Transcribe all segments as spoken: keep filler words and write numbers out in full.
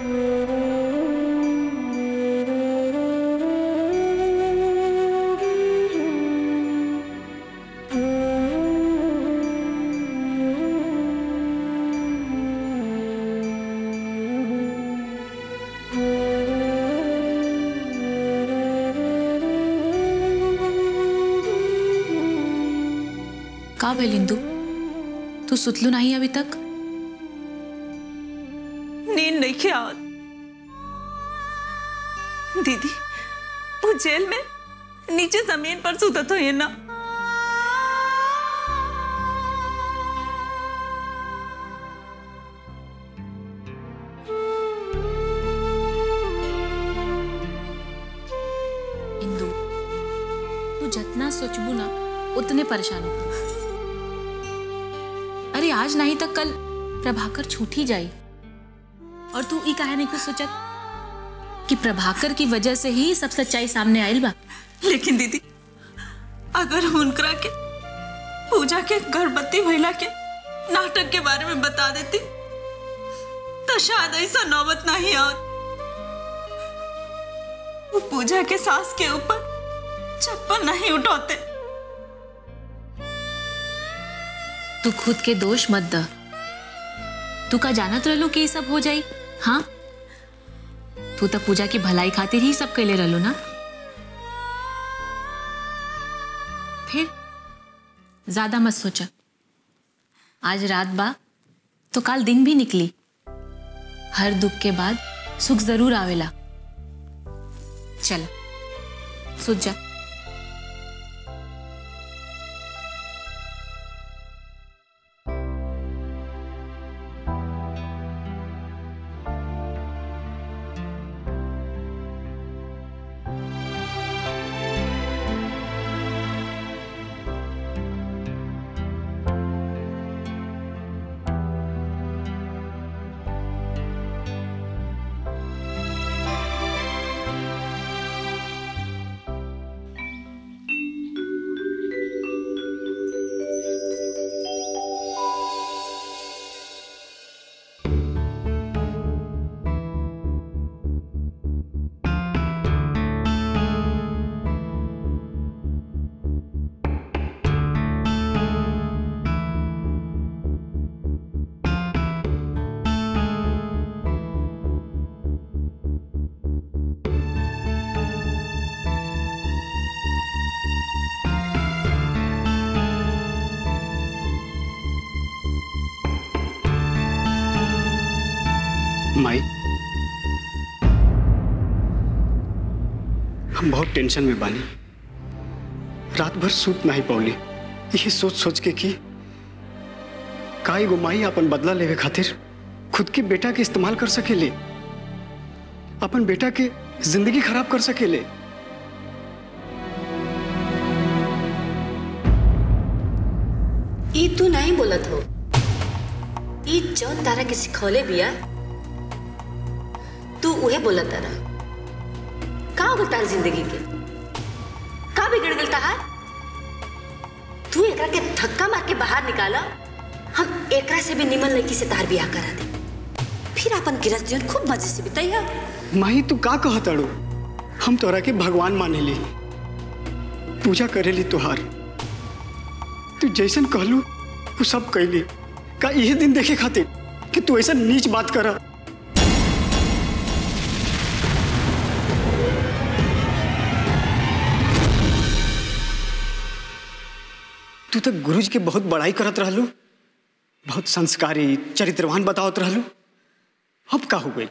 का भइल इंदु, तू सुतलू नहीं अभी तक? नींद नहीं क्या दीदी, वो जेल में नीचे जमीन पर सुता तो ये ना। इंदु, तू जितना सोचबू ना उतने परेशान हो। अरे आज नहीं तो कल प्रभाकर छूट ही जाई, और तू ई काहे नहीं कुछ सोचत कि प्रभाकर की वजह से ही सब सच्चाई सामने आयल बा। लेकिन दीदी, अगर उनकरा के पूजा के गर्भवती महिला के नाटक के बारे में बता देती तो शायद ऐसा नौबत नहीं आवत। वो पूजा के सास के ऊपर चप्पल नहीं उठाते। तू खुद के दोष मत द। तू का जानत रहलू कि ये सब हो जाई? हाँ, तू तो पूजा की भलाई खातिर ही सब कैले रहलू ना। फिर ज्यादा मत सोचा। आज रात बा तो काल दिन भी निकली। हर दुख के बाद सुख जरूर आवेला। चल सुत जा। माई, हम बहुत टेंशन में बानी। रात भर सूत नहीं पौली, ये सोच सोच के कि काई गो माई अपन बदला लेवे खातिर खुद के बेटा के इस्तेमाल कर सकेले, अपन बेटा के जिंदगी खराब कर सकेले। ई तू नहीं बोलत हो। ई जौन तारा के सिखौले बिया तू उहे बोलत तारा। का हो तार जिंदगी के? का बिगड़ गल तार? तू एकरा के धक्का मार के बाहर निकाला, हम एकरा से भी निमन लड़की से तार बियाह करा दे, फिर अपन गृहस्थी खूब मजे से बिताइया। माही तू का कहत अड़ू? हम तोरा के भगवान मानेली, पूजा करेली तोहार। तू जैसन कहलू वो सब कैली। का यही दिन देखे खातिर कि तू ऐसा नीच बात करा? तू तो गुरुजी के बहुत बड़ाई करत रहलू, बहुत संस्कारी चरित्रवान बतावत रहलू। अब का हो गई?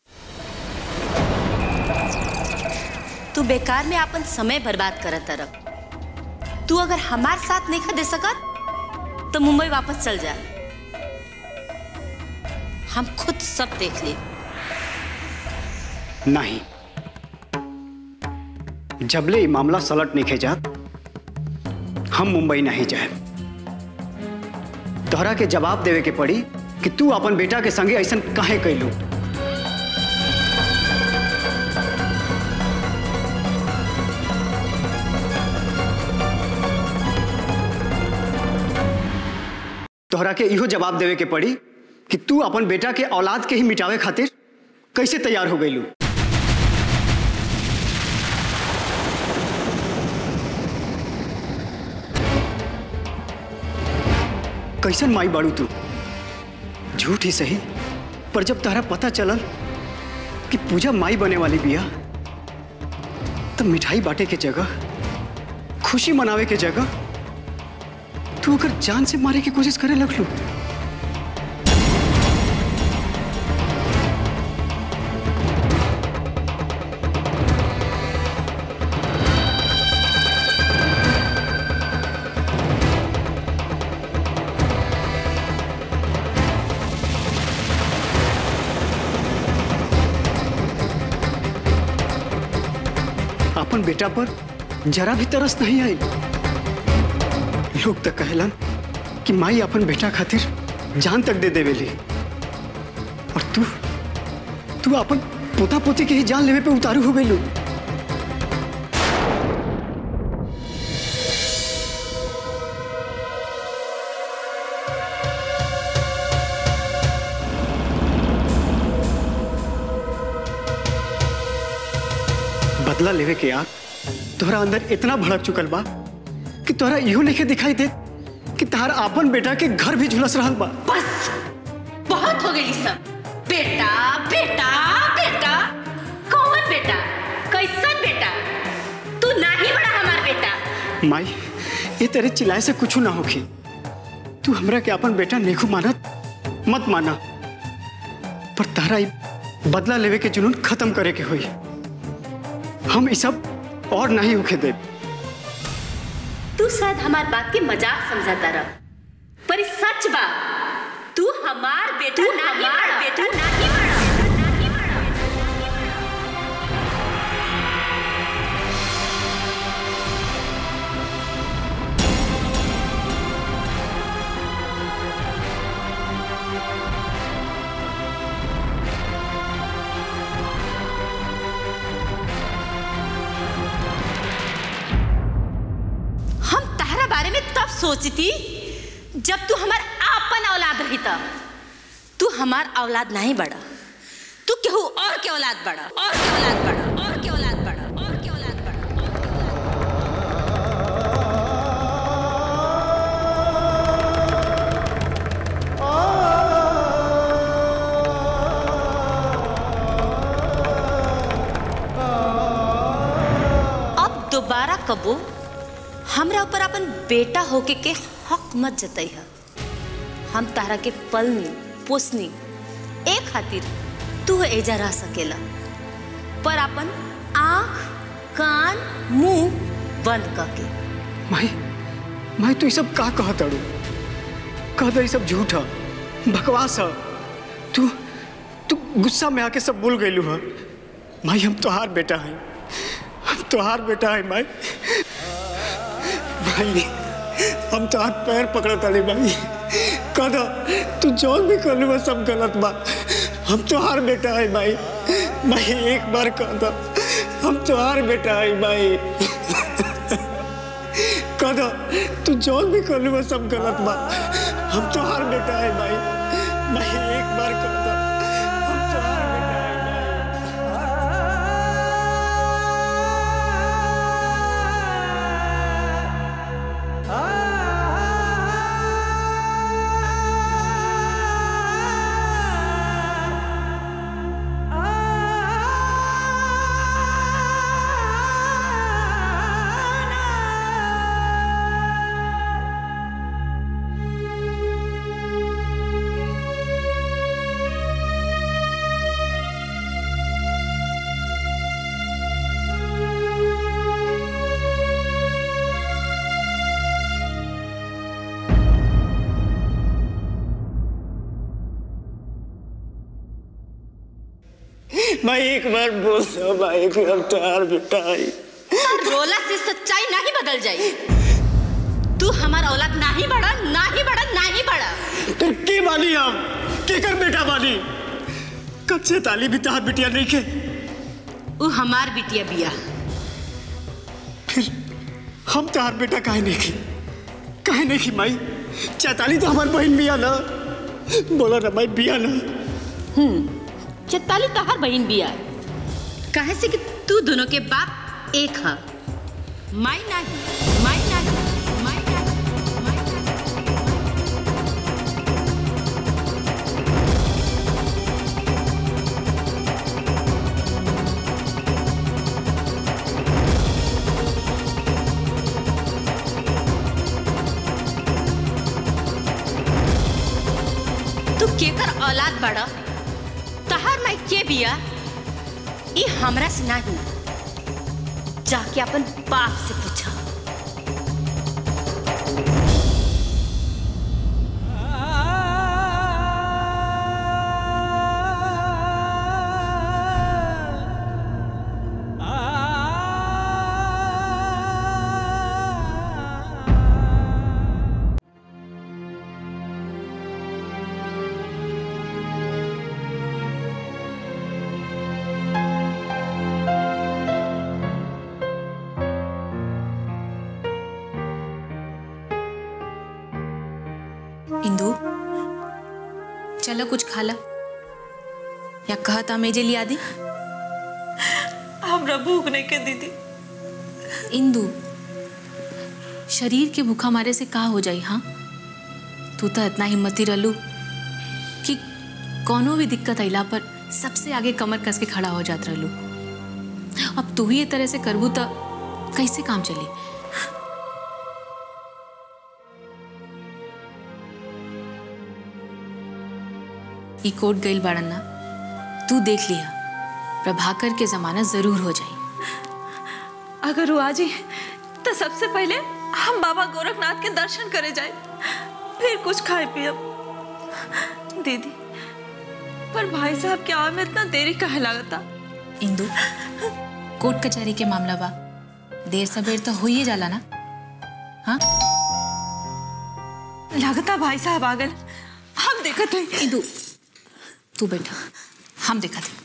तू बेकार में अपन समय बर्बाद करत रह। तू अगर हमार साथ नहीं दे सकत तो मुंबई वापस चल जा। हम खुद सब देख ले। नहीं, जबले ये मामला सलट नहीं जात हम मुंबई नहीं जाए। तोहरा के जवाब देवे के पड़ी कि तू अपन बेटा के संगे ऐसा काहे कैलू। तोहरा के इहो जवाब देवे के पड़ी कि तू अपन बेटा के औलाद के ही मिटावे खातिर कैसे तैयार हो गई लू? कैसन माई बाड़ू तू? झूठ ही सही, पर जब तारा पता चलल कि पूजा माई बने वाली बिया, तब मिठाई बांटे के जगह, खुशी मनावे के जगह तू अगर जान से मारे की कोशिश करे लगलू। अपन बेटा पर जरा भी तरस नहीं आई। लोग तो कहलन कि माई अपन बेटा खातिर जान तक दे देवेली, और तू तू अपन पोता पोती के ही जान लेवे पे उतारू हो गई। बदला लेवे के आग तोहरा अंदर इतना भड़क चुकल बा कि तोहरा इहो नहीं दिखाई दे कि तार आपन बेटा के घर भी झुलस रहल बा। बस बहुत हो गई सब। बेटा बेटा बेटा, कौन बेटा? कैसन बेटा? तू नहीं बड़ा हमार बेटा। माई, ये तेरे चिल्लाए से कुछ ना होखी। तू हमरा के अपन बेटा नेखू मानत मत माना, पर तारा बदला लेवे के जुनून खत्म करे के होई। हम इस सब और नहीं होके दे। तू शायद हमार बात की मजाक समझाता रह, पर इस सच बा। तू हमार बेटा, तू हमार बेटा नहीं बड़ा। बारे में तब सोचती जब तू हमार आपन औलाद रही। तब तू हमार औलाद नहीं बड़ा, तू केहू और के औलाद बड़ा, और के औलाद बड़ा, और के औलाद बड़ा, और के औलाद बड़ा। अब दोबारा कबो हमरा ऊपर अपन बेटा होके के हक मत जताई है। हम तारा के पलनी पोसनी एक खातिर तू एजा रह सकेला, पर अपन आँख कान मुंह बंद करके। माई, माई तू ये सब का कहत अड़ू? कह दे सब झूठ है, बकवास है। तू तू गुस्सा में आके सब भूल गईलू है। माई, हम तोहार बेटा है, हम तोहार बेटा है माई। भाई, हम तो हाथ पैर पकड़ ताले भाई। कदा तू जो भी कर लू सब गलत बा। हम तो हार बेटा है भाई। भाई एक बार कदा हम तो हार बेटा है भाई। कदा तू जो भी कर लू सब गलत बा। हम तो हार बेटा है भाई। भाई एक बार कदा हम तो हार बेटा है भाई। एक बार बोल दो भाई कि हम तोहार बेटा है। रोला से सच्चाई नहीं बदल जाई। तू हमारा औलाद नहीं बड़ा, नहीं बड़ा, नहीं बड़ा। तो के बानी हम के कर बेटा बानी? कब से ताली भी तोहार बिटिया नहीं के? वो हमार बिटिया बिया। फिर हम तोहार बेटा काहे नहीं की? काहे नहीं की माई? चैताली तो हमार बहन बिया ना। बोला ना माई, बिया ना। हम्म चित्राली तहार बहन बिया। काहे से कि तू दोनों के बाप एक है। माई नहीं, माई नहीं, माई नहीं, माई नहीं। तू केकर औलाद बड़ा? तहार माई के बिया? ये हमरा से नहीं, जाके अपन बाप से पूछा। इंदु, चलो कुछ खा ला, या कहा था मेजे लिया दी? हमरा भूख नहीं के दीदी। इंदु, शरीर के भूखा मारे से का हो जाई? हाँ, तू तो इतना हिम्मती रहलू कि कोनो भी दिक्कत आइला पर सबसे आगे कमर कस के खड़ा हो जात रहलू। अब तू ही ये तरह से करबू तो कैसे काम चली? ई कोर्ट गइल बाड़न ना, तू देख लिया, प्रभाकर के जमानत जरूर हो जाए। अगर वो आ जाए तो सबसे पहले हम बाबा गोरखनाथ के दर्शन करे जाए, फिर कुछ खाए पिए। दीदी, पर भाई साहब के आवे में इतना देरी काहे लागता? इंदु, कोर्ट कचहरी के मामला बा, देर सबेर तो हो ही जाला ना। हाँ, लागता भाई साहब आ गए, हम देखत हैं। इंदु, तू बैठा, हम देखा थे।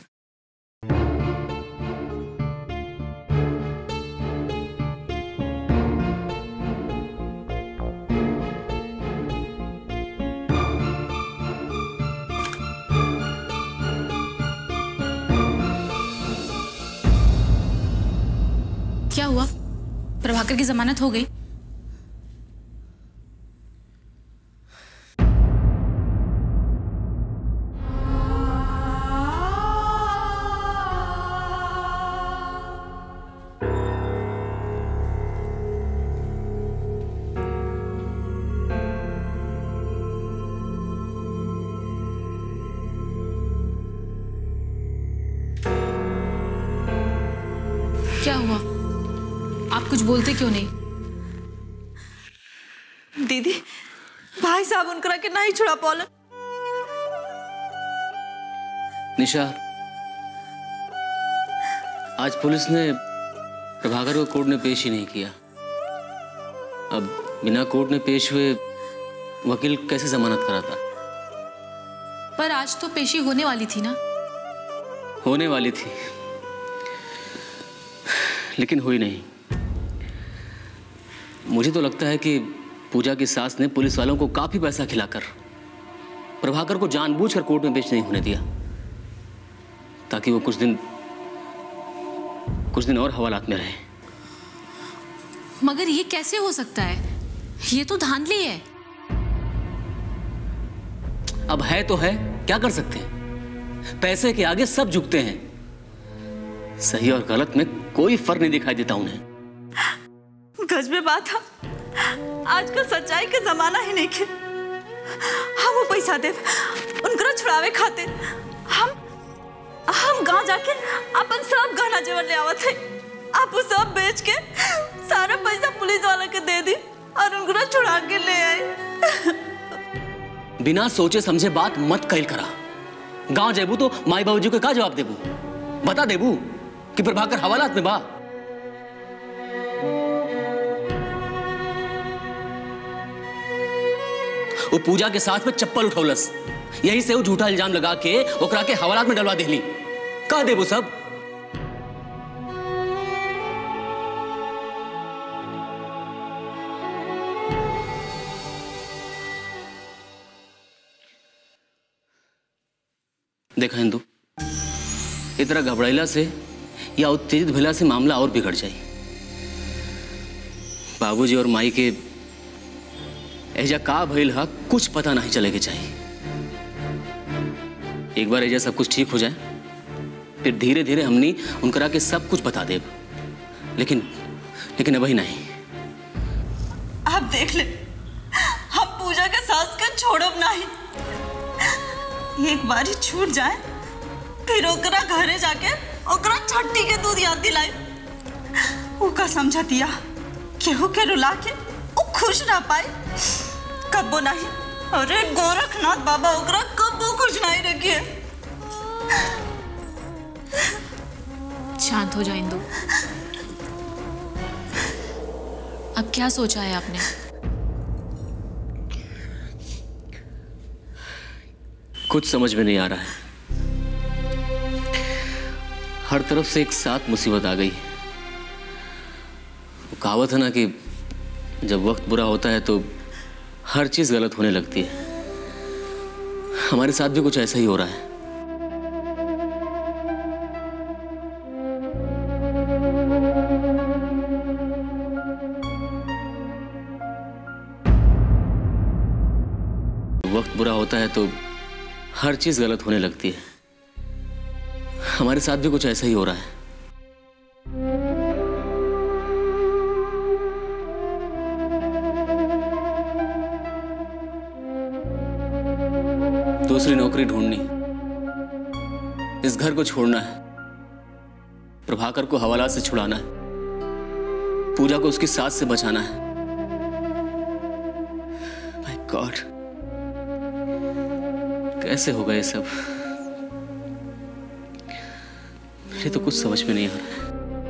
क्या हुआ? प्रभाकर की जमानत हो गई? क्या हुआ? आप कुछ बोलते क्यों नहीं? दीदी, भाई साहब उनकरा के नहीं छुड़ा पालन। निशा, आज पुलिस ने प्रभाकर को कोर्ट में पेश ही नहीं किया। अब बिना कोर्ट में पेश हुए वकील कैसे जमानत कराता? पर आज तो पेशी होने वाली थी ना? होने वाली थी, लेकिन हुई नहीं। मुझे तो लगता है कि पूजा की सास ने पुलिस वालों को काफी पैसा खिलाकर प्रभाकर को जानबूझकर कोर्ट में पेश नहीं होने दिया, ताकि वो कुछ दिन कुछ दिन और हवालात में रहे। मगर ये कैसे हो सकता है? ये तो धांधली है। अब है तो है, क्या कर सकते हैं? पैसे के आगे सब झुकते हैं। सही और गलत में कोई फर्क नहीं दिखाई देता उन्हें। गजबे बात है, आजकल सच्चाई के जमाना ही नहीं के। हम वो पैसा दे उनकरा छुड़ावे खाते हम हम गांव जाके अपन सब गहना जेवर ले आवत है। आप वो सब बेच के सारा पैसा पुलिस वाला के दे दी और उनकरा छुड़ा के ले आए। बिना सोचे समझे बात मत कैल करा। गांव जेबू तो माई बाबूजी को क्या जवाब देबू? बता देबू कि प्रभाकर हवालात में बा। वो पूजा के साथ में चप्पल उठौलस, यही से वो झूठा इल्जाम लगा के ओकरा के हवालात में डलवा देली। कह देबू सब? देखा हिंदू, इस तरह घबराइला से या उत्तेजित भइला से मामला और बिगड़ जाए। बाबूजी और माई के एजा का भइल हा कुछ पता नहीं चले के चाहिए। एक बार एजा सब कुछ ठीक हो जाए फिर धीरे धीरे हमनी उनकरा के सब कुछ बता देब, लेकिन लेकिन अभी नहीं। आप देख ले, हम पूजा के सास के छोड़ब नहीं। एक बार ही छूट जाए फिर ओकरा घरे जाके ओकरा छट्टी के दूध याद दिलाए। ओका समझा दिया केहू के रुला के वो खुश ना पाए कब्बो नहीं। अरे गोरखनाथ बाबा ओकरा कब्बो खुश नहीं रखिए। शांत हो जा इंदु। अब क्या सोचा है आपने? कुछ समझ में नहीं आ रहा है। हर तरफ से एक साथ मुसीबत आ गई। वो कहावत है ना कि जब वक्त बुरा होता है तो हर चीज गलत होने लगती है। हमारे साथ भी कुछ ऐसा ही हो रहा है। वक्त बुरा होता है तो हर चीज गलत होने लगती है। हमारे साथ भी कुछ ऐसा ही हो रहा है। दूसरी नौकरी ढूंढनी, इस घर को छोड़ना है, प्रभाकर को हवालात से छुड़ाना है, पूजा को उसकी सास से बचाना है। माय गॉड, कैसे होगा ये सब? मुझे तो कुछ समझ में नहीं आ रहा है।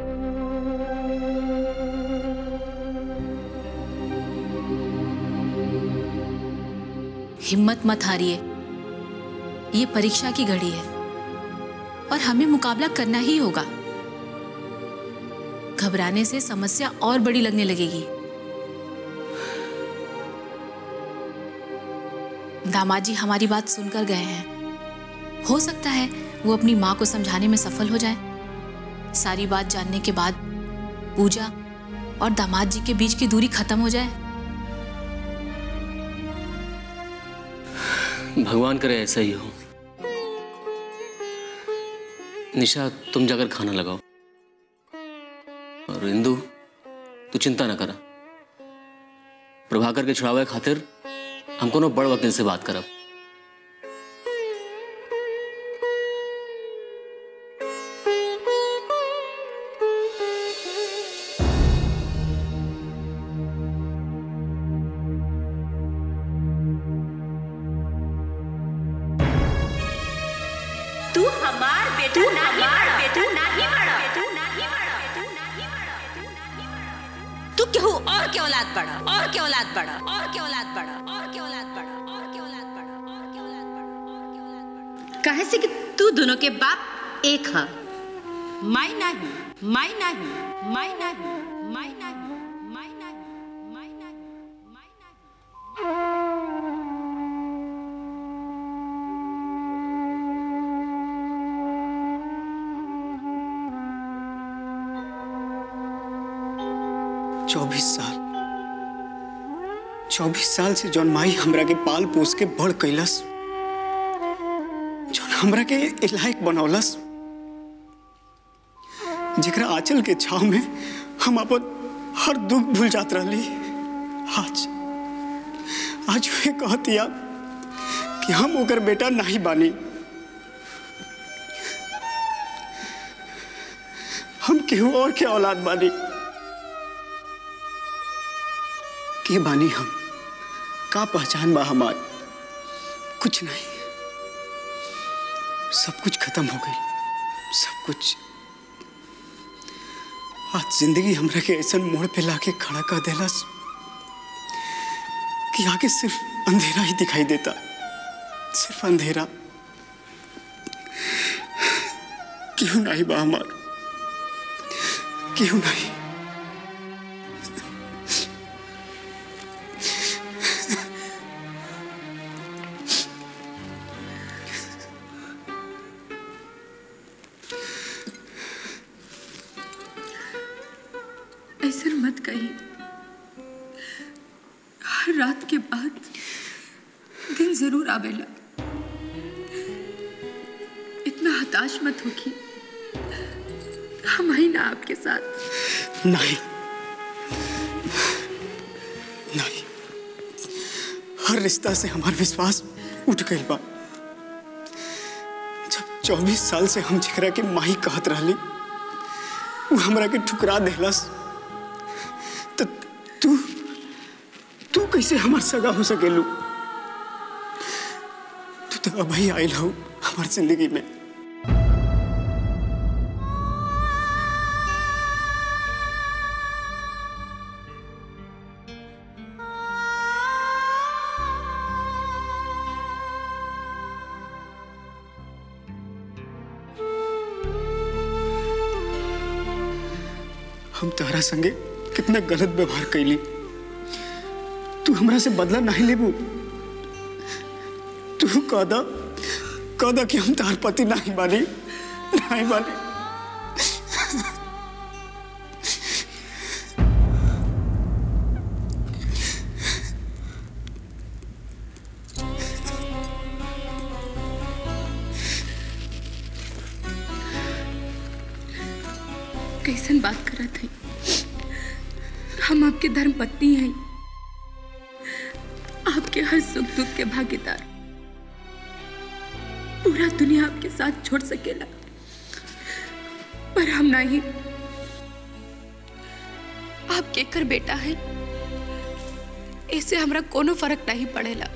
हिम्मत मत हारिए, ये परीक्षा की घड़ी है और हमें मुकाबला करना ही होगा। घबराने से समस्या और बड़ी लगने लगेगी। दामाद जी हमारी बात सुनकर गए हैं। हो सकता है वो अपनी मां को समझाने में सफल हो जाए। सारी बात जानने के बाद पूजा और दामाद जी के बीच की दूरी खत्म हो जाए। भगवान करे ऐसा ही हो। निशा, तुम जाकर खाना लगाओ। और इंदु, तू चिंता ना करा। प्रभाकर के छुड़ावे खातिर हम कोनो बड़ वकील से बात करब। तू हमार बेटा नहीं बड़ा, बेटा नहीं बड़ा, तू नहीं बड़ा, तू नहीं बड़ा, तू नहीं बड़ा। तू केहू और के औलाद बड़ा, और के औलाद बड़ा, और के औलाद बड़ा, और के औलाद बड़ा, और के औलाद बड़ा, और के औलाद बड़ा, और के औलाद बड़ा। कहे से कि तू दोनों के बाप एक है। माई नहीं, माई नहीं, माई नहीं, माई नहीं, माई नहीं, माई नहीं, माई नहीं। चौबीस साल चौबीस साल से जौन माई हमरा के पाल पोस के बड़ कैलस, जौन हमरा के इलायक बनौलस, जेकरा आंचल के छाव में हम अपन हर दुख भूल जात रहली, आज आज वे कहतिया कि हम ओकर बेटा नहीं बानी। हम केहू और के औलाद बानी। के बानी हम? का पहचान बा हमार? कुछ नहीं। सब कुछ खत्म हो गई, सब कुछ। आज जिंदगी हमरा के ऐसा मोड़ पे लाके खड़ा कर देलस कि आगे सिर्फ अंधेरा ही दिखाई देता, सिर्फ अंधेरा। क्यों नहीं बा हमार? क्यों नहीं? ऐसा मत कही। हर रात के बाद दिन जरूर आवेला। इतना हताश मत हो कि हम ही ना आपके साथ। नहीं नहीं, हर रिश्ता से हमारा विश्वास उठ गई बा। जब चौबीस साल से हम जिकरा के माही कहत रहली, वो हमरा के ठुकरा देहलस, तो तू तू कैसे हमार सगा हो सकेलू? तू तो अब ही आयल हो हमार जिंदगी में। हम तोहरा संगे कितना गलत व्यवहार कैली, तू हमरा से बदला नहीं लेबू। तू कहदा कहदा कि हम तार पति नहीं बानी, नहीं बानी। कैसन बात करा थे? हम आपके धर्म पत्नी हैं, आपके हर सुख दुख के भागीदार। पूरा दुनिया आपके साथ छोड़ सकेला, पर हम नहीं। आप केकर बेटा है, इससे हमरा कोनो फर्क नहीं पड़ेला।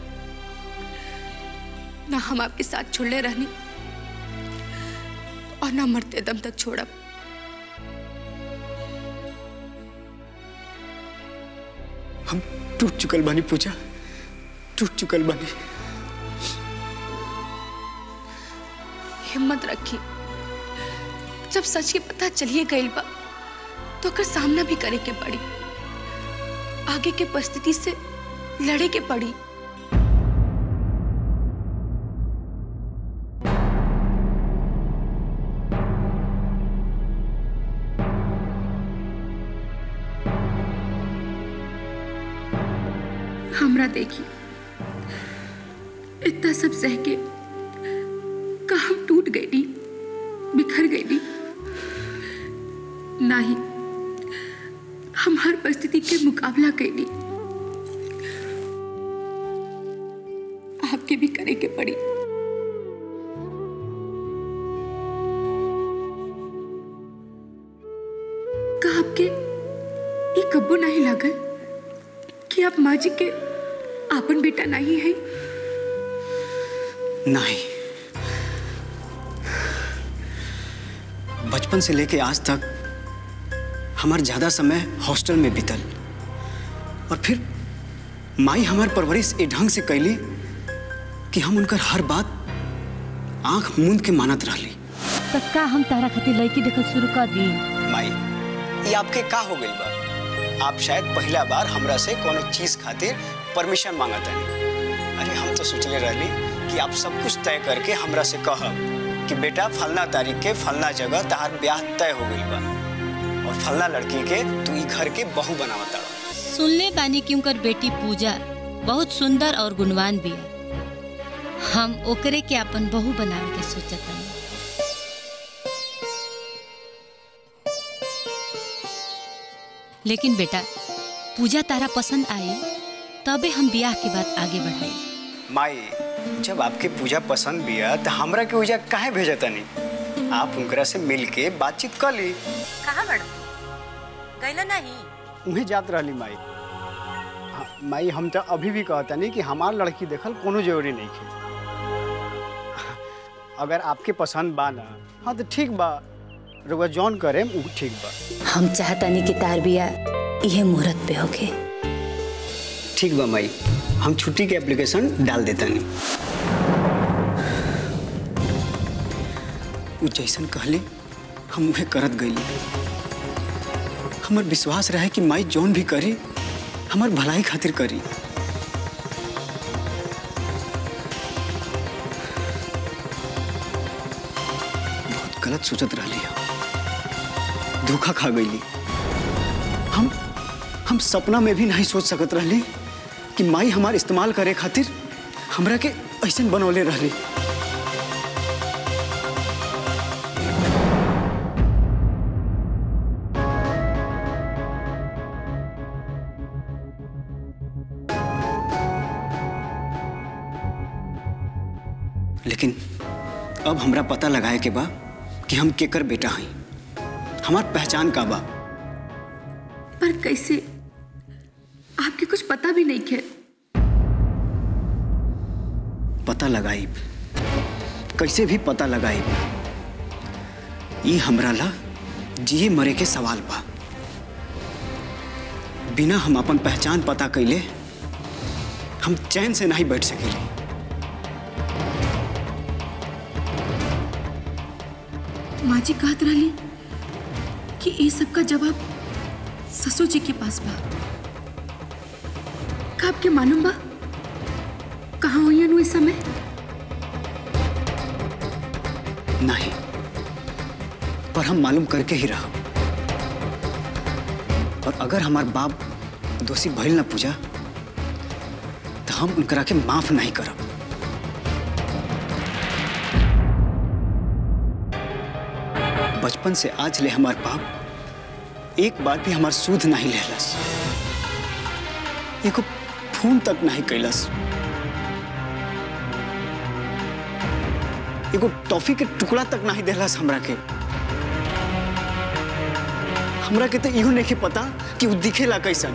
ना हम आपके साथ छोड़ले रहनी और ना मरते दम तक छोड़ब। हम टूट चुकल बानी पूजा, टूट चुकल बानी। हिम्मत रखी। जब सच के पता चलिए गइल बा तो ओकर सामना भी करे के पड़ी, आगे के परिस्थिति से लड़े के पड़ी। हमरा देखी इतना सब सह के का हम टूट गई, बिखर गई नहीं। हम हर परिस्थिति के मुकाबला कैली, आपके भी करे के पड़ी। का आपके ये कब्बो नहीं लागल कि आप माँ जी के आपन बेटा नहीं है? नहीं, बचपन से लेके आज तक हमार ज्यादा समय हॉस्टल में बीतल, और फिर माई हमार परवरिश ए ढंग से कैली कि हम उनकर हर बात आंख मूंद के मानत रहली। तक्का हम तारा खातिर लड़की देखल शुरू कर दी। माई, ये आपके का हो गइल बा? आप शायद पहला बार हमरा से कोनो चीज खातिर परमिशन मांगत हनी। अरे हम तो सोचले रहली कि आप सब कुछ तय करके हमरा से कहब कि बेटा फलना तारीख के फलना जगह तहार ब्याह तय हो गई बा और फलना लड़की के तू ई घर के बहू बनावता। सुनले बानी कि उनकर बेटी पूजा बहुत सुंदर और गुणवान भी है। हम ओकरे के अपन बहू बनावे के सोचत हनी। लेकिन बेटा पूजा तारा पसंद आई तबे हम ब्याह के बाद आगे बढ़ाई। माई, जब आपके पूजा पसंद भी है तो हमरा के उजा काहे भेजता नहीं? आप उनकरा से मिल के बातचीत कर ली। कहाँ बड़ गईला नहीं? उन्हें जात रहली माई। हाँ, माई हम तो अभी भी कहता नहीं कि हमार लड़की देखल कोनो जरूरी नहीं है। अगर आपके पसंद बा ना, हाँ तो ठीक बा, रुआ जॉन करे वो ठीक बा। हम चाहता नहीं कि तार बिया यह मुहूर्त पे होके। ठीक बा माई, हम छुट्टी के एप्लीकेशन डाल देता नहीं। वो जैसन कहले हम उहे करत गईली। हमार विश्वास रहे कि माई जॉन भी करी हमार भलाई खातिर करी। बहुत गलत सोचत रहली, धोखा खा गईली। हम हम सपना में भी नहीं सोच सकत रहली कि माई हमार इस्तेमाल करे खातिर हमरा के ऐसन बनौले रहली। लेकिन अब हमरा पता लगाए के बा कि हम केकर बेटा हई, हमार पहचान का बा। पर कैसे? आपके कुछ पता भी नहीं है। पता लगाई, कैसे भी पता लगाई। ये हमरा ला जिए मरे के सवाल बा। बिना हम अपन पहचान पता कैले हम चैन से नहीं बैठ सकेले। माँ जी कहत रही कि ये सब का जवाब ससुर जी के पास बा। का आपके मालूम बा कहाँ हुई है इस समय? नहीं, पर हम मालूम करके ही रहा। और अगर हमार बाप दोषी भइल ना पूजा, तो हम उनकरा के माफ नहीं करब। बचपन से आज ले हमार बाप एक बार भी हमार सूद नहीं लेलस, एको फोन तक नहीं कैलस, एगो टॉफी के टुकड़ा तक नहीं देलस हमरा के। हमरा के तो इहो नहीं पता कि वो दिखेला कैसन।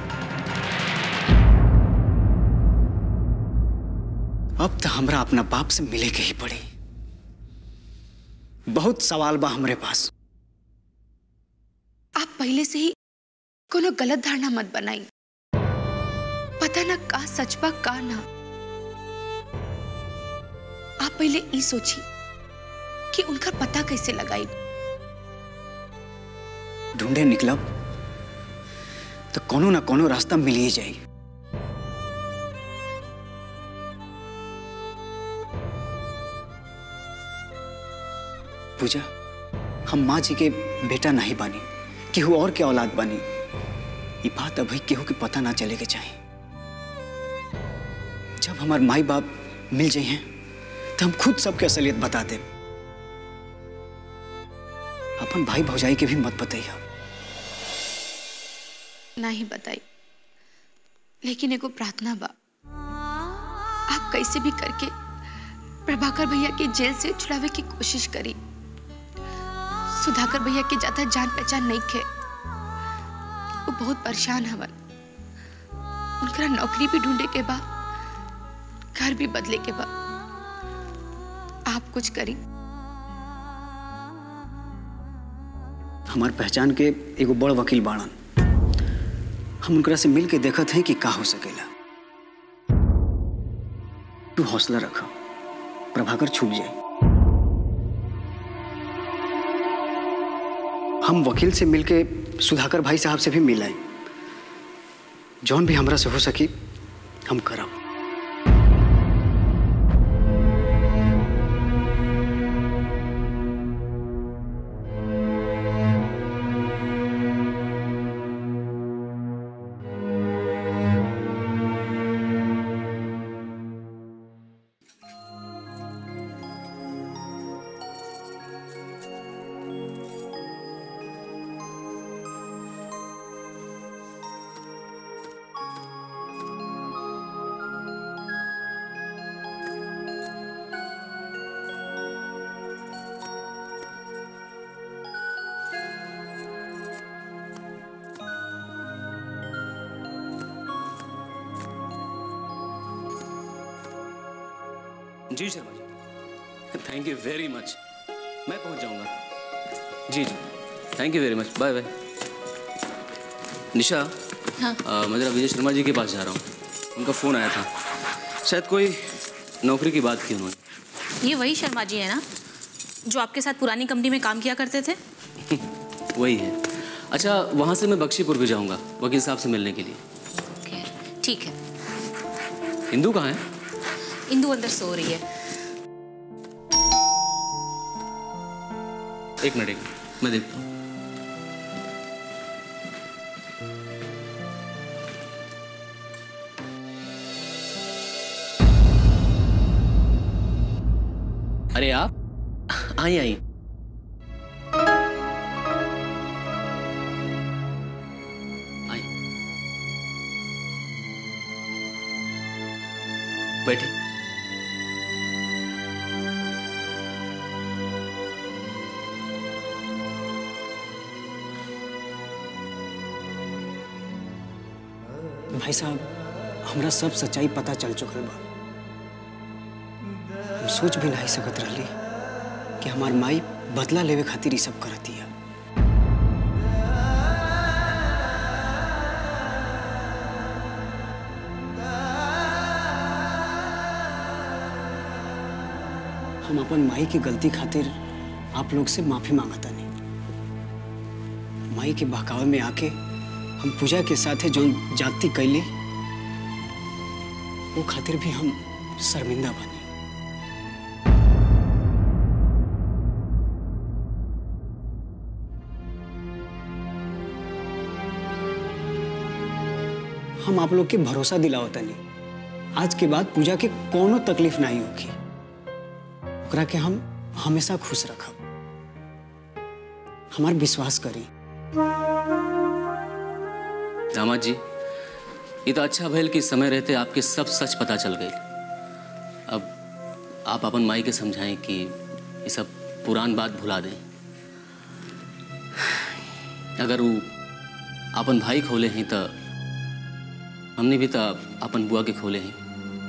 अब तो हमरा अपना बाप से मिले के ही पड़ी। बहुत सवाल बा हमरे पास। आप पहले से ही कोनो गलत धारणा मत बनाई। पता ना का सच बा का ना। आप पहले ई सोची कि उनका पता कैसे लगाई। ढूंढे निकलब तो कोनो ना कोनो रास्ता मिल ही जाए। पूजा, हम माँ जी के बेटा नहीं बानी, केहू और के औलाद बानी। ये बात अभी केहू के पता ना चले के चाहिए। जब हमार माई बाप मिल जाए हैं तो हम खुद सबके असलियत बता दें। अपन भाई भौजाई के भी मत बताइए। नहीं बताई, लेकिन एगो प्रार्थना बा। आप कैसे भी करके प्रभाकर भैया के जेल से छुड़ावे की कोशिश करी। सुधाकर भैया के ज्यादा जान पहचान नहीं खे। वो बहुत परेशान हवन। उनका नौकरी भी ढूंढे के बा, घर भी बदले के बा। आप कुछ करी। हमार पहचान के एगो बड़ वकील बाड़न। हम उनकरा से मिल के देखत हैं कि का हो सकेला। तू हौसला रखा, प्रभाकर छूट जाए। हम वकील से मिलके सुधाकर भाई साहब से भी मिलाए। जौन भी हमरा से हो सकी हम करब। जी Sharma ji, thank you very मच। मैं पहुंच जाऊंगा। जी जी, thank you very much. Bye bye. Nisha, हाँ आ, मैं जरा विजय शर्मा जी के पास जा रहा हूँ। उनका फ़ोन आया था, शायद कोई नौकरी की बात की उन्होंने। ये वही शर्मा जी है ना जो आपके साथ पुरानी कंपनी में काम किया करते थे? वही है। अच्छा, वहाँ से मैं बख्शीपुर भी जाऊँगा वकील साहब से मिलने के लिए। ओके, ठीक है। इंदू कहाँ है? इंदू अंदर सो रही है। एक मिनट एक मिनट, मैं देखता हूँ। अरे आप आई आई आई बैठी। भाई साहब, हमरा सब सच्चाई पता चल चुकल बा। हम सोच भी नहीं सकत रहली कि हमार माई बदला लेवे खातिर ई सब करती है। हम अपन माई की गलती खातिर आप लोग से माफी मांगता नहीं। माई के बहकावे में आके हम पूजा के साथ जो जाति कैली वो खातिर भी हम शर्मिंदा बने। हम आप लोग के भरोसा दिलावता नहीं, आज के बाद पूजा के कोनो तकलीफ नहीं होगी। ओकरा के हम हमेशा खुश रखब। हमार विश्वास करी। दामाद जी, ये तो अच्छा भइल कि समय रहते आपके सब सच पता चल गई। अब आप अपन माई के समझाएं कि ये सब पुरान बात भुला दें। अगर वो अपन भाई खोले हैं तो हमने भी तो अपन बुआ के खोले हैं।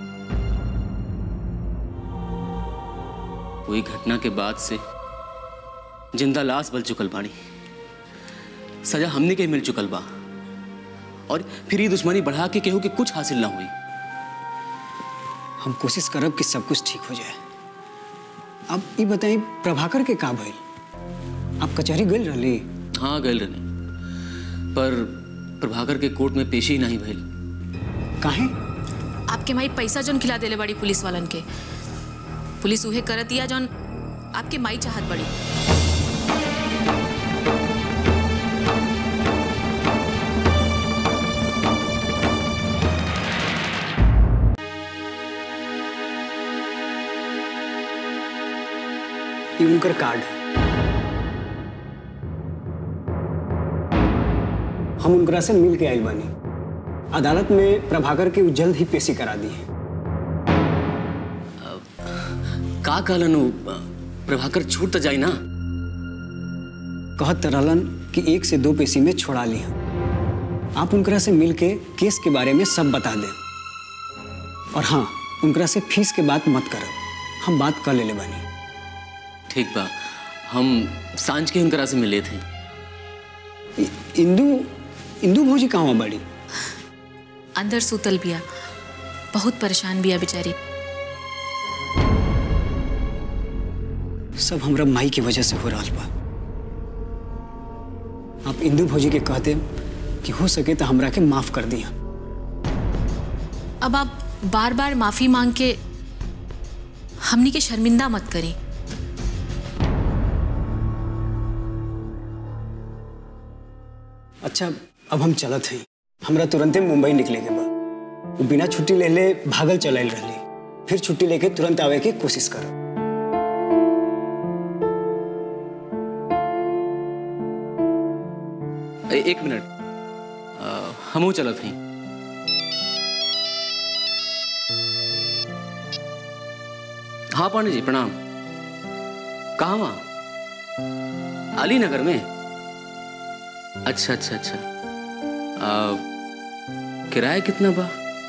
वही घटना के बाद से जिंदा लाश बल चुकल बाड़ी, सजा हमने के मिल चुकल बा, और फिर ये दुश्मनी बढ़ा के केहू के कुछ हासिल ना हुई। हम कोशिश करब कि सब कुछ ठीक हो जाए। अब ये बताइए, प्रभाकर के का भइल? आप कचहरी गइल रहली? हाँ गइल रहनी, पर प्रभाकर के कोर्ट में पेशी नहीं भइल। काहे? आपके माई पैसा जोन खिला देले बड़ी पुलिस वालन के। पुलिस उहे करत दिया जोन आपके माई चाहत बड़ी। ये उनकर कार्ड है। हम उनकरा से मिल के आइल बानी। अदालत में प्रभाकर के जल्द ही पेशी करा दी है। का कहलन प्रभाकर छूट तो जाए ना? कहत रहलन कि एक से दो पेशी में छोड़ा ली। आप उनकरा से मिल के केस के बारे में सब बता दें। और हाँ, उनकरा से फीस के बात मत करब, हम बात कर ले ले बानी। ठीक बा, हम सांझ के उनकरा से मिले थे। इंदू इंदू भौजी कहाँ बड़ी? अंदर सुतल बिया, बहुत परेशान बिया बेचारी। सब हमरा माई की वजह से हो रहा बा। आप इंदू भौजी के कहते कि हो सके तो हमरा के माफ कर दिया। अब आप बार बार माफी मांग के हमनी के शर्मिंदा मत करी। अच्छा, अब हम चलत हैं। हमरा तुरंते मुंबई निकले के बा। वो बिना छुट्टी ले ले भागल चलाइल रहली, फिर छुट्टी लेके तुरंत आवे के कोशिश कर। ए, एक मिनट, हमू चलत हैं। हाँ पांडे जी प्रणाम। कहाँ वहाँ? अली नगर में? अच्छा अच्छा अच्छा। आ, किराया कितना बा?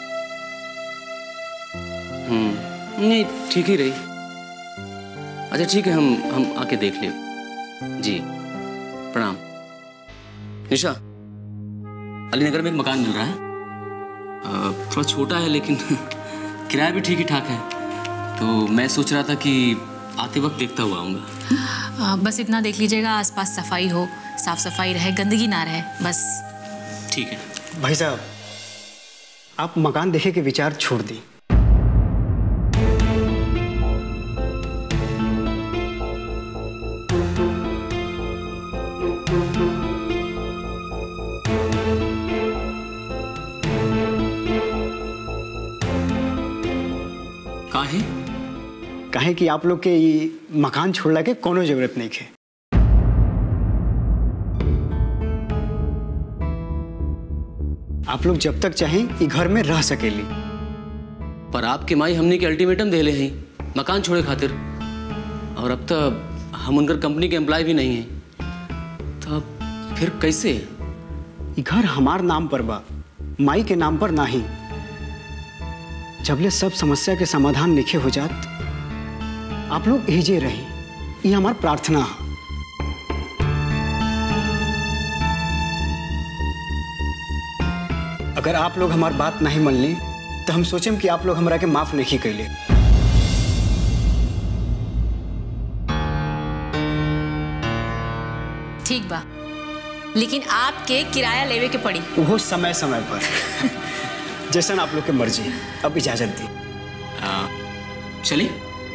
हम्म नहीं ठीक ही रही। अच्छा ठीक है, हम हम आके देख ले। जी प्रणाम। निशा, अली नगर में एक मकान मिल रहा है, आ, थोड़ा छोटा है लेकिन किराया भी ठीक ही ठाक है। तो मैं सोच रहा था कि आते वक्त देखता हुआ आऊँगा। बस इतना देख लीजिएगा, आसपास सफाई हो, साफ सफाई रहे, गंदगी ना रहे, बस। ठीक है भाई साहब, आप मकान देखे के विचार छोड़ दी। काहे? काहे कि आप लोग के ये मकान छोड़ला के कोनो जरूरत नहीं है। आप लोग जब तक चाहें ये घर में रह सकेली। पर आपके माई हमने के अल्टीमेटम दे ले हैं मकान छोड़े खातिर, और अब तक हम उनकर कंपनी के एम्प्लॉय भी नहीं हैं, तो अब फिर कैसे? ये घर हमार नाम पर बा, माई के नाम पर नहीं। जबले सब समस्या के समाधान निखे हो जात, आप लोग एजे रही, ये हमार प्रार्थना है। अगर आप लोग हमारी बात नहीं मान ली तो हम सोचें कि आप लोग हमरा के माफ नहीं कैले। ठीक बा, लेकिन आपके किराया लेवे के पड़ी। वो समय समय पर जैसन आप लोग के मर्जी। अब इजाजत दी। हाँ चलिए।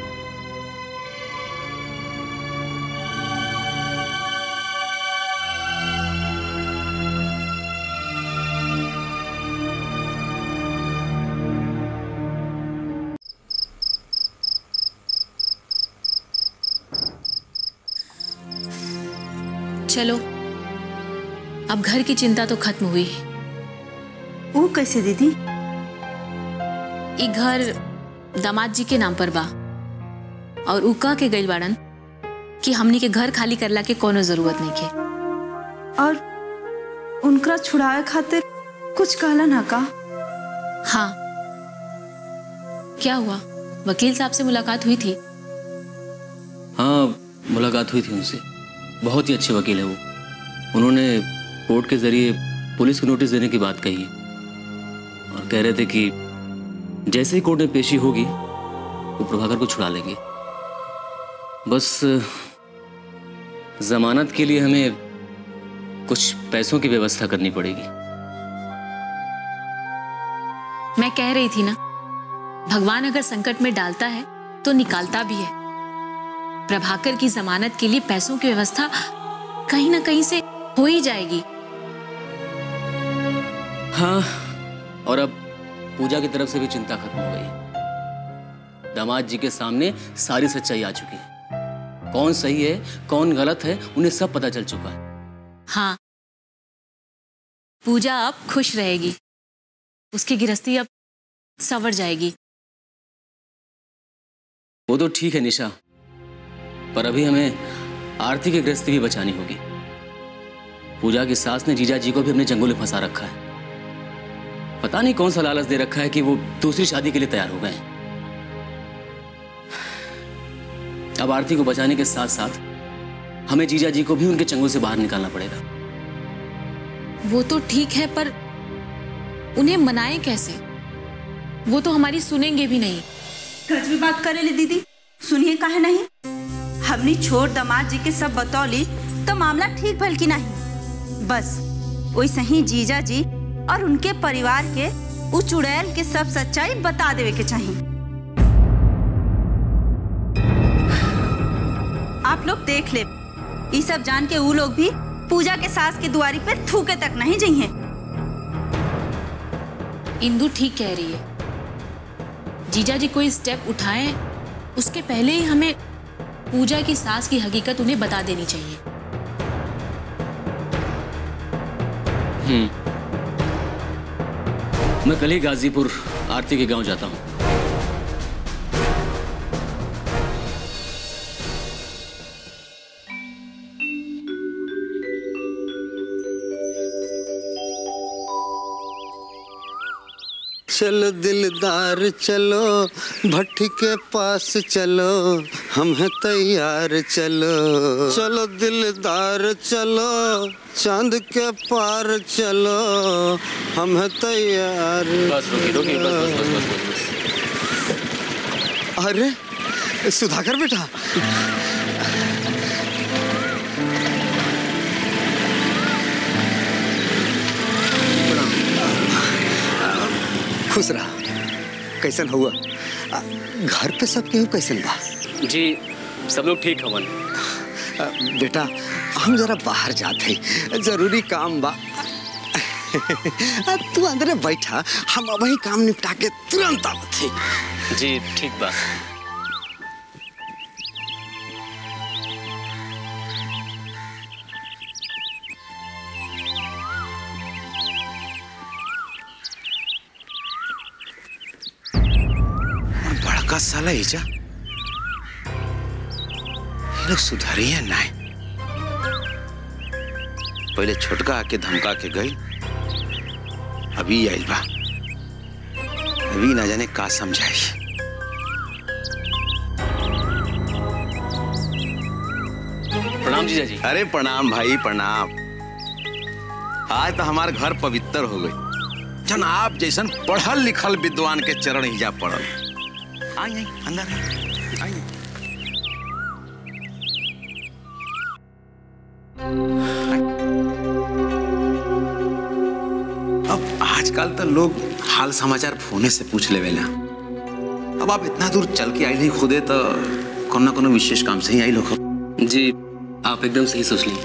चलो, अब घर की चिंता तो खत्म हुई। वो कैसे दीदी? ये घर दामाद जी के नाम पर बा, और उका के गइल बाड़न कि हमनी के घर खाली करला के कोनो जरूरत नहीं के। और उनका छुड़ाए खातिर कुछ कहलन है का? हाँ। क्या हुआ, वकील साहब से मुलाकात हुई थी? हाँ मुलाकात हुई थी उनसे, बहुत ही अच्छे वकील है वो। उन्होंने कोर्ट के जरिए पुलिस को नोटिस देने की बात कही और कह रहे थे कि जैसे ही कोर्ट में पेशी होगी वो प्रभाकर को छुड़ा लेंगे। बस जमानत के लिए हमें कुछ पैसों की व्यवस्था करनी पड़ेगी। मैं कह रही थी ना, भगवान अगर संकट में डालता है तो निकालता भी है। प्रभाकर की जमानत के लिए पैसों की व्यवस्था कहीं ना कहीं से हो ही जाएगी। हाँ, और अब पूजा की तरफ से भी चिंता खत्म हो गई। दामाद जी के सामने सारी सच्चाई आ चुकी है। कौन सही है कौन गलत है उन्हें सब पता चल चुका है। हाँ, पूजा अब खुश रहेगी, उसकी गृहस्थी अब संवर जाएगी। वो तो ठीक है निशा, पर अभी हमें आरती की गृहस्थी भी बचानी होगी। पूजा की सास ने जीजा जी को भी अपने चंगुल में फंसा रखा है। पता नहीं कौन सा लालच दे रखा है कि वो दूसरी शादी के लिए तैयार हो गए हैं। अब आरती को बचाने के साथ साथ हमें जीजा जी को भी उनके चंगुल से बाहर निकालना पड़ेगा। वो तो ठीक है, पर उन्हें मनाए कैसे? वो तो हमारी सुनेंगे भी नहीं। सच में बात करे ले दीदी, सुनिए काहे नहीं? हमने छोड़ दामाद जी के सब बतौली तो मामला ठीक भल की नहीं। बस वैसे ही जीजा जी और उनके परिवार के उ चुड़ैल के सब सच्चाई बता देवे के चाहिए। आप लोग देख ले, ये सब जान के वो लोग भी पूजा के सास की दुआरी पे थूके तक नहीं जाइए। इंदु ठीक कह रही है। जीजा जी कोई स्टेप उठाए उसके पहले ही हमें पूजा की सास की हकीकत उन्हें बता देनी चाहिए। हम्म, मैं कल ही गाजीपुर आरती के गांव जाता हूं। चलो दिलदार चलो, भट्टी के पास चलो, हम हैं तैयार चलो। चलो दिलदार चलो, चांद के पार चलो, हम हैं तैयार। बस रुकी रुकी बस बस बस बस बस। अरे सुधाकर बेटा, खुश रहा। कैसन हुआ? घर पे सब केहू कैसन बा? जी सब लोग ठीक हवन। बेटा हम जरा बाहर जाते, जरूरी काम बा। तू अंदर बैठा, हम वही काम निपटा के तुरंत आवत है। जी ठीक बा। छोटका साला ईजा ये लोग सुधरिए नहीं। पहले छोटका आके धमका के गई, अभी आइल बा, अभी ना जाने का समझाई। प्रणाम जीजा जी। अरे प्रणाम भाई प्रणाम। आज तो हमारे घर पवित्र हो गई। जन आप जैसन पढ़ल लिखल विद्वान के चरण हिजा पड़ल। आई आई अंदर आई। अब आजकल तो लोग हाल समाचार फोने से पूछ लेवेला। अब आप इतना दूर चल के आई नहीं खुदे तो कोनो ना कोनो विशेष काम से ही आई लोग। जी आप एकदम सही सोच ली।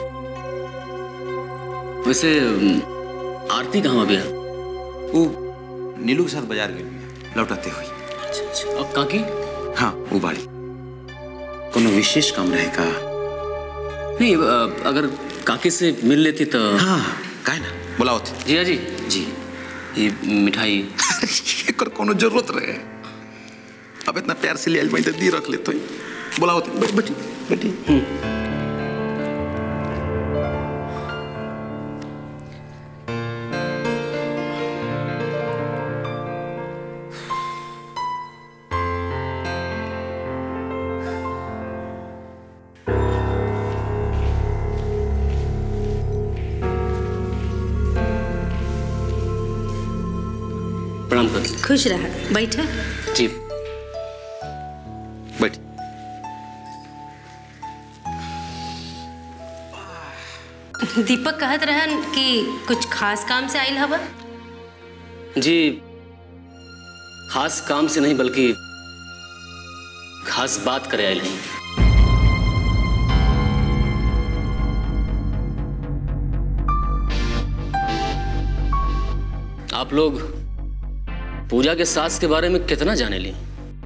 वैसे आरती कहाँ गया? वो नीलू के साथ बाजार गई लौटाते हुए। अच्छा अच्छा। अब काकी? हाँ वो बाड़ी। कोनो विशेष काम रहेगा? नहीं, अगर काकी से मिल लेती तो। हाँ काहे ना बुलाओ थे। जी जी जी ये मिठाई कर कोनो जरूरत रहे। अब इतना प्यार से ले आई तो दी रख लेते बुलाओ थे। बैठी बैठी। प्रणाम कर। खुश रहा, बैठा। जी बैठ। दीपक कहत रहन कि कुछ खास काम से आइल हवा। जी खास काम से नहीं बल्कि खास बात करे आए नहीं। आप लोग पूजा के सास के बारे में कितना जाने ली?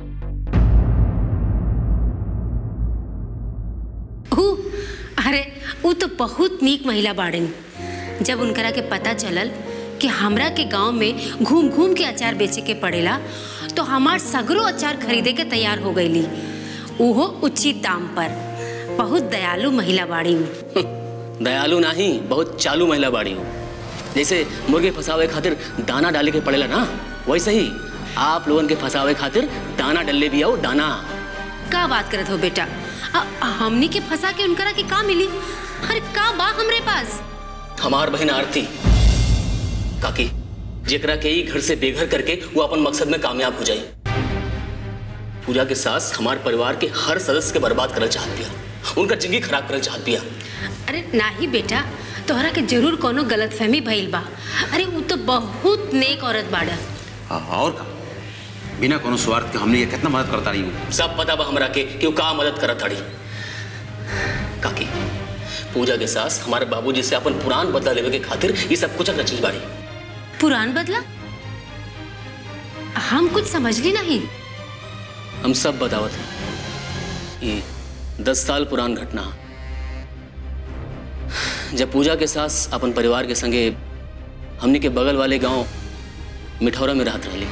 अरे वो तो बहुत नीक महिला बाड़न। जब उनकरा के पता चलल कि हमरा के गांव में घूम घूम के अचार बेचे के पड़ेला तो हमार सगरो अचार खरीदे के तैयार हो गईली, उहो उचित दाम पर। बहुत दयालु महिला बाड़ी हूँ। दयालु नहीं, बहुत चालू महिला बाड़ी हूँ। जैसे मुर्गे फंसावे खातिर दाना डाले के पड़ेला ना, वैसे ही आप लोगन के फंसावे खातिर दाना डलले भी आओ दाना। का बात करत हो बेटा? आ, हमनी के फंसा के उनकरा के का मिली? अरे का बा हमरे पास? हमार बहन आरती काकी जेकरा के ही घर से बेघर करके वो अपन मकसद में कामयाब हो जाए। पूजा के सास हमारे परिवार के हर सदस्य के बर्बाद करना चाहत बिया, उनका जिंदगी खराब करना चाहत बिया। अरे नाही बेटा, तोहरा के जरूर कोनो गलतफहमी भइल बा। अरे वो तो बहुत नेक औरत बाड़ा। और का बिना कोनो स्वार्थ के हमने ये कितना मदद करता रही हूँ। सब पता बा हमरा के कि का मदद करत ताड़ी। काकी पूजा के सास हमारे बाबूजी से अपन पुरान बदला लेवे के खातिर ये सब कुछ रचल बाड़ी। पुरान बदला? हम कुछ समझ ली नहीं। हम सब बतावत हैं। ये दस साल पुरान घटना, जब पूजा के सास अपन परिवार के संगे हमने के बगल वाले गांव मिठौरा में रहत रहली।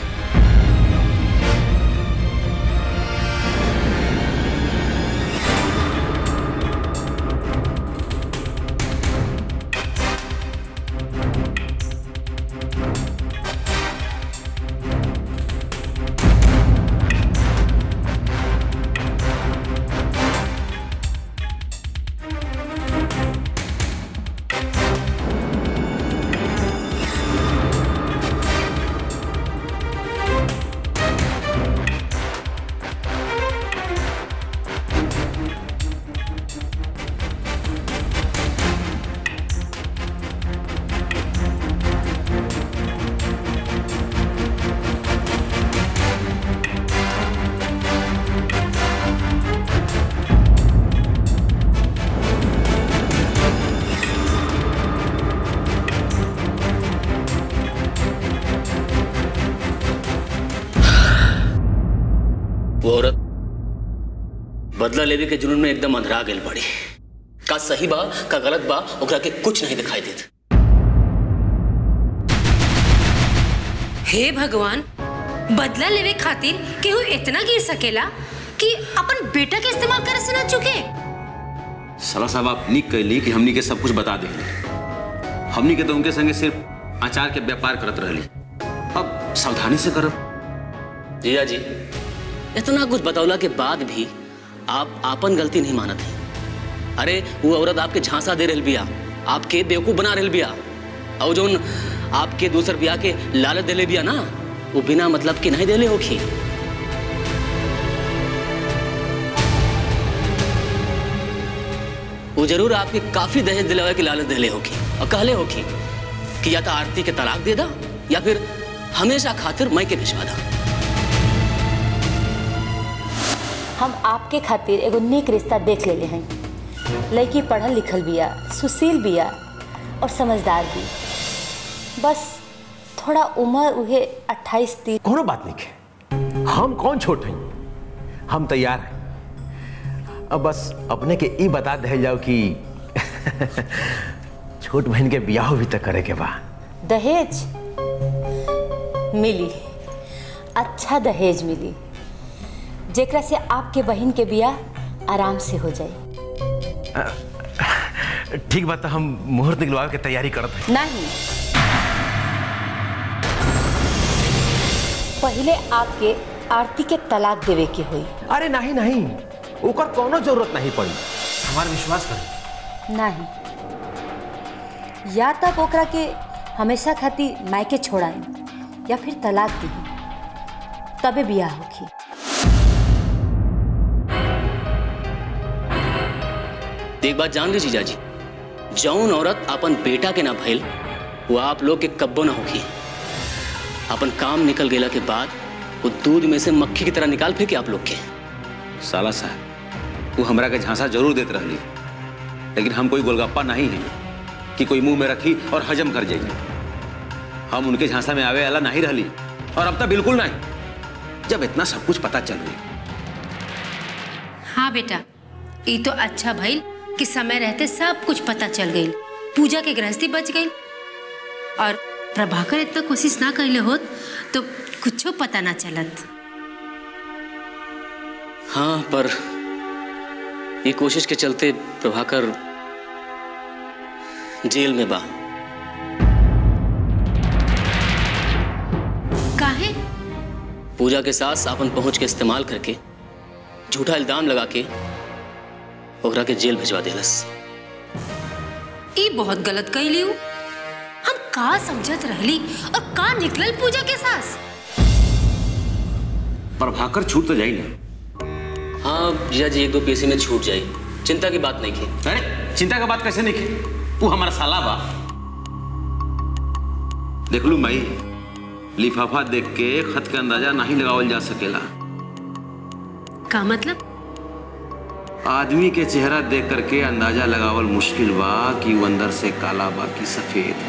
वो औरत बदला लेवे के जुनून में एकदम अंधरा गेल पड़ी। का सही बा का गलत बा ओकरा के कुछ नहीं दिखाई देत। हे भगवान, बदला लेवे खातिर केहू इतना गिर सकेला कि अपन बेटा के इस्तेमाल करे से ना चुके। साला साहब आप निक कहली कि हमनी के सब कुछ बता देली। हमनी के तो उनके संगे सिर्फ आचार के व्यापार करत रहली, अब सावधानी से करब। जीजा जी, इतना कुछ बतौला के बाद भी आप आपन गलती नहीं मानत है। अरे वो औरत आपके झांसा दे रहल बिया, आपके बेवकूफ बना रहल बिया, और जो आपके दूसर बिया के लालच देले बिया ना, वो बिना मतलब के नहीं देले होखी। वो जरूर आपके काफी दहेज दिलावे के लालच देले होखी और कहले होखी कि या तो आरती के तलाक दे दा या फिर हमेशा खातिर मैं के भिजवा दा। हम आपके खातिर एगो नेक रिश्ता देख लेले हैं। लड़की पढ़ल लिखल बिया, सुशील बिया और समझदार भी। बस थोड़ा उम्र उहे अट्ठाईस तीस। कोनो बात नहीं है, हम कौन छोट हैं, हम तैयार हैं। अब बस अपने के ई बता दे जाओ कि छोट बहन के ब्याह भी तक करे के बा। दहेज मिली, अच्छा दहेज मिली, जेकरा से आपके बहन के ब्याह आराम से हो जाए। ठीक बात, हम मुहूर्त निकलवावे के तैयारी करत हैं। नहीं, पहले आपके आरती के तलाक देवे के हुई। अरे नहीं नहीं, ओकर कोनो जरूरत नहीं पड़ी, हमारा विश्वास करें। नहीं, या तब ओकरा के हमेशा खातिर मायके छोड़ाई या फिर तलाक दी, तबे बियाह होखी। एक बात जान ली जीजा जी, जौन औरत अपन बेटा के ना भइल वो आप लोग के कब्बो ना होखी। अपन काम निकल गेला के बाद वो दूध में से मक्खी की तरह निकाल फेंके आप लोग के। साला साहब, वो हमरा के झांसा जरूर देते रहली, लेकिन हम कोई गोलगप्पा नहीं है कि कोई मुंह में रखी और हजम कर जाएगी। हम उनके झांसा में आवे वाला नहीं रहली, और अब तक बिल्कुल नहीं, जब इतना सब कुछ पता चल गई। हाँ बेटा, ये तो अच्छा भइल कि समय रहते सब कुछ पता चल गई, पूजा के गृहस्थी बच गई, और प्रभाकर इतना कोशिश ना कैले होत तो कुछो पता ना चलत। हाँ, पर ये कोशिश के चलते प्रभाकर जेल में बा। काहे? पूजा के साथ आपन पहुंच के इस्तेमाल करके झूठा इल्जाम लगा के ओकरा के जेल भिजवा देलस। ई बहुत गलत कैली हूँ। हम का समझत रहली और का निकलल पूजा के साथ। प्रभाकर छूट तो जाई ना। हाँ जीजा जी, एक दो पैसे में छूट जाए, चिंता की बात नहीं की। अरे चिंता का बात कैसे नहीं की, तू हमारा साला बा। देख लू मई, लिफाफा देख के खत के अंदाजा नहीं लगावल जा सकेला। का मतलब? आदमी के चेहरा देख करके अंदाजा लगावल मुश्किल बा कि वो अंदर से काला बा कि सफेद।